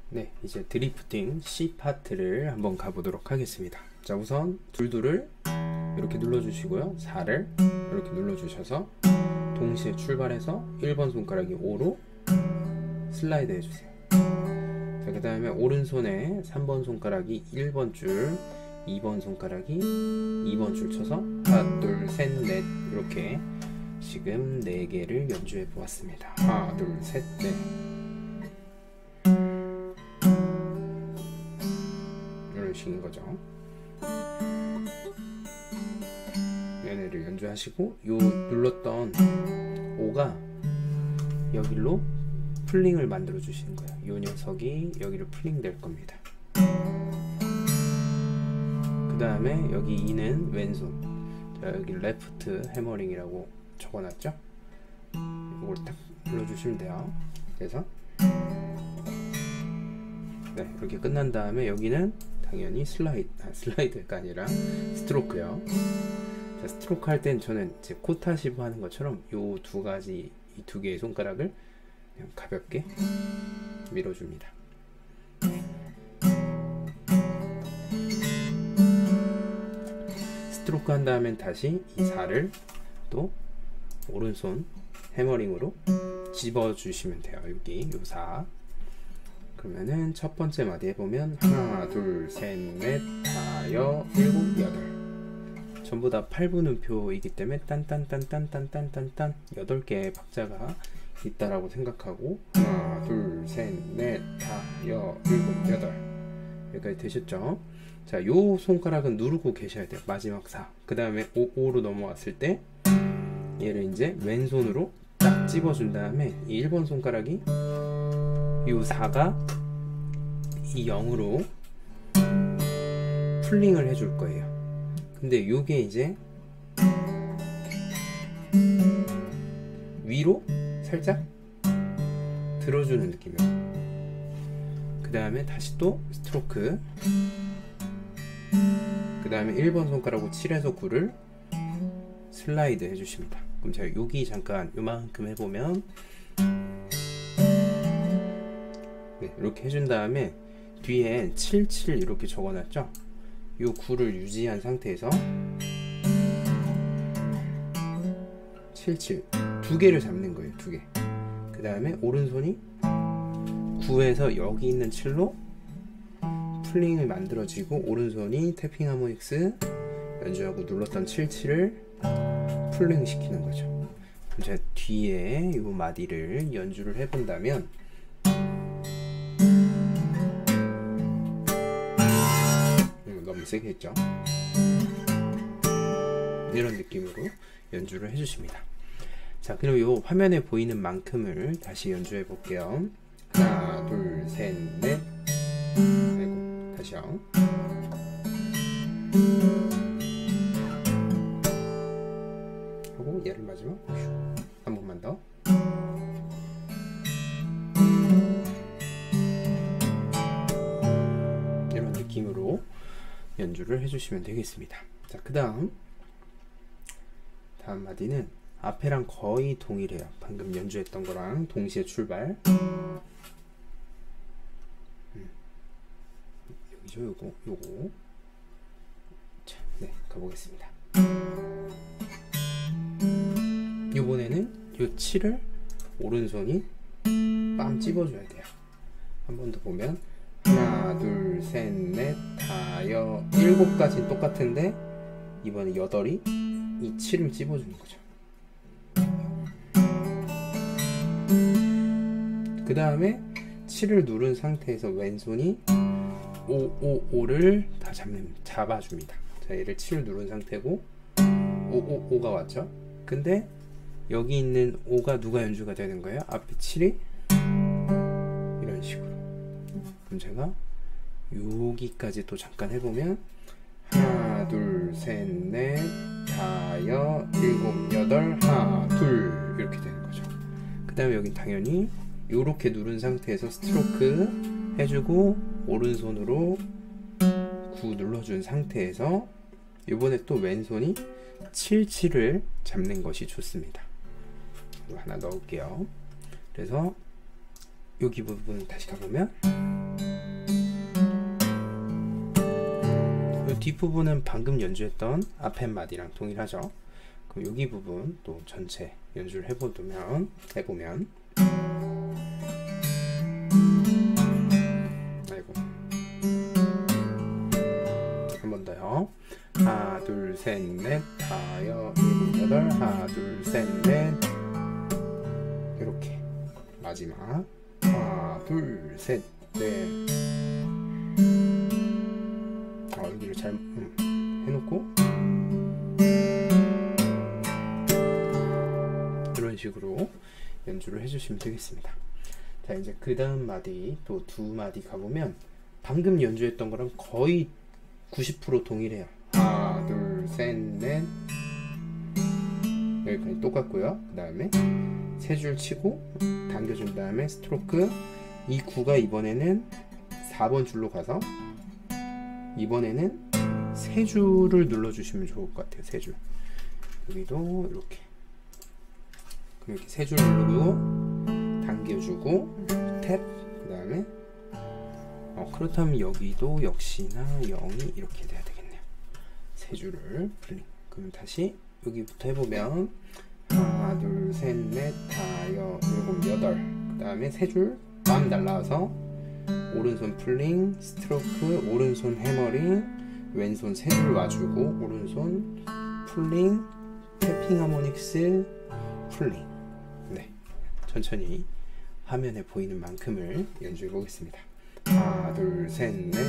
네, 이제 드리프팅 C 파트를 한번 가보도록 하겠습니다. 자, 우선 둘둘을 이렇게 눌러주시고요. 4를 이렇게 눌러주셔서 동시에 출발해서 1번 손가락이 5로 슬라이드 해주세요. 자, 그 다음에 오른손에 3번 손가락이 1번 줄, 2번 손가락이 2번 줄 쳐서 하나, 둘, 셋, 넷 이렇게 지금 4개를 연주해 보았습니다. 하나, 둘, 셋, 넷. 이런 식인 거죠. 얘네를 연주하시고 요 눌렀던 5가 여기로 풀링을 만들어 주시는 거예요. 요 녀석이 여기로 풀링 될 겁니다. 그 다음에 여기 2는 왼손. 자, 여기 레프트 해머링이라고 적어놨죠? 이걸 딱 눌러주시면 돼요. 그래서 네, 이렇게 끝난 다음에 여기는 당연히 슬라이드가 아니라 스트로크요. 자, 스트로크 할 땐 저는 이제 코타시브 하는 것처럼 요 두 가지, 이 두 개의 손가락을 그냥 가볍게 밀어줍니다. 스트로크 한 다음엔 다시 이 4를 또 오른손 해머링으로 집어주시면 돼요. 여기 요 4. 그러면은 첫 번째 마디 해보면 하나, 둘, 셋, 넷, 다여, 일곱, 여덟. 전부 다 8분음표이기 때문에 딴딴딴딴딴딴딴딴 8개의 박자가 있다라고 생각하고 하나, 둘, 셋, 넷, 다여, 일곱, 여덟. 여기까지 되셨죠? 자, 요 손가락은 누르고 계셔야 돼요. 마지막 4. 그 다음에 5로 넘어왔을 때 얘를 이제 왼손으로 딱 집어준 다음에 이 1번 손가락이 요 4가 이 0으로 풀링을 해줄 거예요. 근데 요게 이제 위로 살짝 들어주는 느낌이에요. 그 다음에 다시 또 스트로크. 그 다음에 1번 손가락으로 7에서 9를 슬라이드 해주십니다. 그럼 제가 여기 잠깐 요만큼 해보면 네, 이렇게 해준 다음에 뒤에 77 이렇게 적어놨죠? 요 9를 유지한 상태에서 77 두 개를 잡는 거예요. 두 개. 그 다음에 오른손이 9에서 여기 있는 7로 풀링을 만들어지고 오른손이 태핑 하모닉스 연주하고 눌렀던 77을 풀링 시키는 거죠. 그럼 제가 뒤에 이 마디를 연주를 해본다면 너무 세게 했죠? 이런 느낌으로 연주를 해주십니다. 자, 그럼 이 화면에 보이는 만큼을 다시 연주해 볼게요. 하나, 둘, 셋, 넷. 아이고, 다시요. 하고 얘를 마지막 한 번만 더. 이런 느낌으로 연주를 해주시면 되겠습니다. 자, 그 다음 마디는 앞에랑 거의 동일해요. 방금 연주했던 거랑 동시에 출발. 여기죠, 요거. 자, 네, 가보겠습니다. 이번에는 요 7을 오른손이 빰 찝어줘야 돼요. 한 번 더 보면 하나, 둘, 셋, 넷, 다여, 7까지 똑같은데 이번에 8이 이 7을 찝어주는 거죠. 그 다음에 7을 누른 상태에서 왼손이 5를 다 잡아줍니다. 자, 얘를 7을 누른 상태고 5가 왔죠. 근데 여기 있는 5가 누가 연주가 되는 거예요? 앞에 7이 이런 식으로. 그럼 제가 여기까지 또 잠깐 해보면 하나, 둘, 셋, 넷, 다여, 일곱, 여덟, 하나, 둘 이렇게 되는 거죠. 그 다음에 여긴 당연히 요렇게 누른 상태에서 스트로크 해주고 오른손으로 9 눌러준 상태에서 이번에 또 왼손이 77을 잡는 것이 좋습니다. 하나 넣을게요. 그래서 여기 부분 다시 가보면 뒷부분은 방금 연주했던 앞에 마디랑 동일하죠. 그럼 여기 부분 또 전체 연주를 해보면 아이고, 한 번 더요. 하나 둘 셋 넷 다여 일곱 여덟 하나 둘 셋 넷 이렇게 마지막 하나 둘 셋 넷 여기를 잘 해놓고 이런 식으로 연주를 해주시면 되겠습니다. 자, 이제 그 다음 마디 또 두 마디 가보면 방금 연주했던 거랑 거의 90% 동일해요. 하나 둘 셋 넷 여기까지 똑같고요. 그 다음에 세 줄 치고 당겨준 다음에 스트로크. 이 9가 이번에는 4번 줄로 가서 이번에는 세 줄을 눌러주시면 좋을 것 같아요. 세 줄. 여기도 이렇게. 그럼 이렇게 세 줄 누르고 당겨주고 탭. 그 다음에 그렇다면 여기도 역시나 0이 이렇게 돼야 되겠네요. 세 줄을 플링. 그럼 다시 여기부터 해보면 하나 둘 셋 넷 다여 일곱 여덟. 그 다음에 세 줄 빰 날라와서 오른손 플링 스트로크 오른손 해머링 왼손 세 줄 와주고 오른손 플링 태핑 하모닉스 플링. 네, 천천히 화면에 보이는 만큼을 연주해 보겠습니다. 하나 둘 셋 넷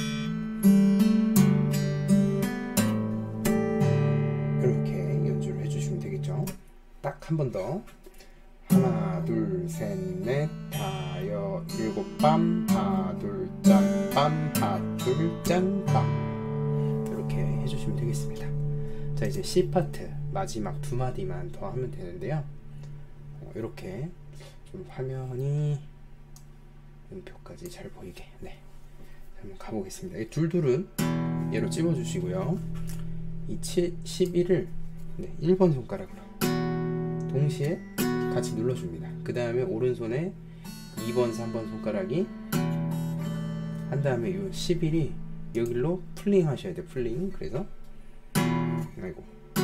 이렇게 연주를 해주시면 되겠죠. 딱 한 번 더. 하나 둘 셋 넷 다여 일곱 빰 하나 둘 짠 빰 하나 둘 짠 빰 이렇게 해주시면 되겠습니다. 자, 이제 C 파트 마지막 두 마디만 더 하면 되는데요. 이렇게 좀 화면이 음표까지 잘 보이게 한번 가보겠습니다. 이 둘둘은 얘로 찝어주시고요. 이 11을 1번 손가락으로 동시에 같이 눌러줍니다. 그 다음에 오른손에 2번, 3번 손가락이 한 다음에 이 11이 여기로 플링 하셔야 돼요. 플링. 그래서 아이고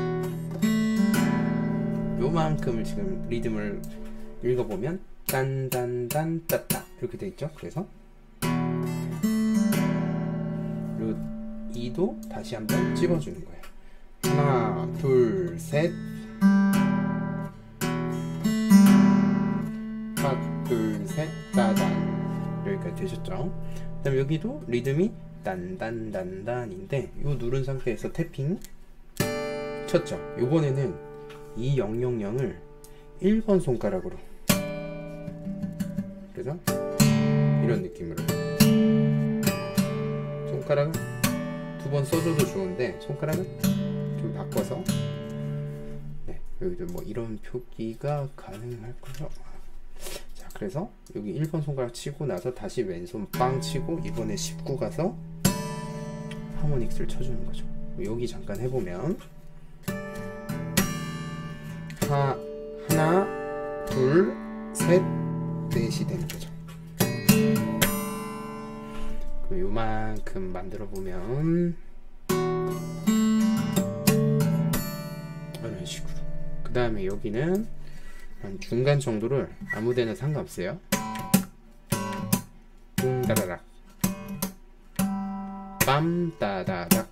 요만큼을 지금 리듬을 읽어보면 딴딴딴 따따 이렇게 돼 있죠. 그래서 요 2도 다시 한번 찝어주는 거예요. 하나 둘 셋 하나 둘 셋 따단 여기까지 되셨죠. 그 다음 여기도 리듬이 딴딴딴딴인데 요 누른 상태에서 태핑 쳤죠. 요번에는 이 000을 1번 손가락으로 그래서 이런 느낌으로 손가락을 두 번 써줘도 좋은데 손가락을 좀 바꿔서 여기도 뭐 이런 표기가 가능할 거죠. 자, 그래서 여기 1번 손가락 치고 나서 다시 왼손 빵 치고 이번에 19 가서 하모닉스를 쳐주는 거죠. 여기 잠깐 해보면 하나 둘 셋 넷이 되는 거죠. 그럼 요만큼 만들어 보면 이런 식으로. 그 다음에 여기는 한 중간 정도를 아무데나 상관없어요. 쿵따라락 빰 따다락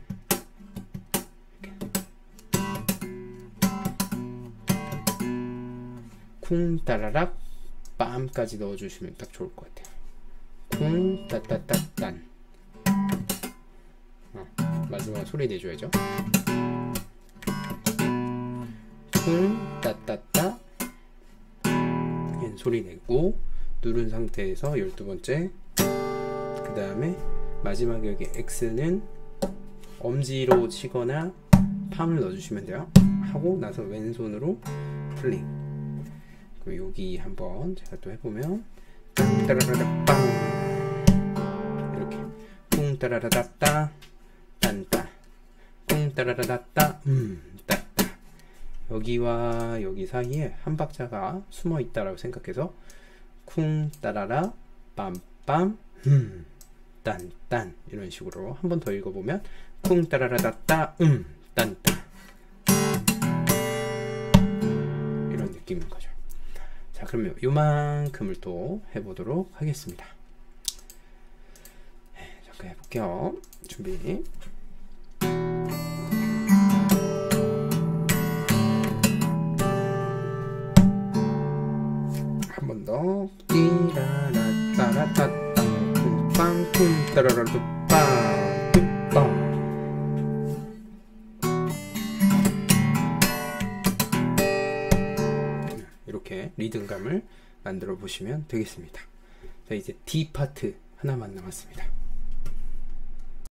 쿵따라락 빰까지 넣어주시면 딱 좋을 것 같아요. 쿵 따따따딴 마지막 소리 내줘야죠. 쿵 따따따 소리 내고 누른 상태에서 12번째 그 다음에 마지막에 여기 X는 엄지로 치거나 팜을 넣어주시면 돼요. 하고 나서 왼손으로 플링. 그리고 여기 한번 제가 또 해보면 땅따라라라 빵 이렇게 쿵따라라따 딴따 쿵따라라따 따따. 여기와 여기 사이에 한 박자가 숨어 있다라고 생각해서 쿵따라라 빰빰 딴 이런 식으로 한 번 더 읽어보면 쿵 따라라다따 딴따 이런 느낌인 거죠. 자, 그러면 요만큼을 또 해보도록 하겠습니다. 잠깐 해볼게요. 준비. 한 번 더. 띠라라따라따따 쿵빵 쿵 따라라뚜빵 뚜빵. 이렇게 리듬감을 만들어 보시면 되겠습니다. 자, 이제 D 파트 하나만 남았습니다.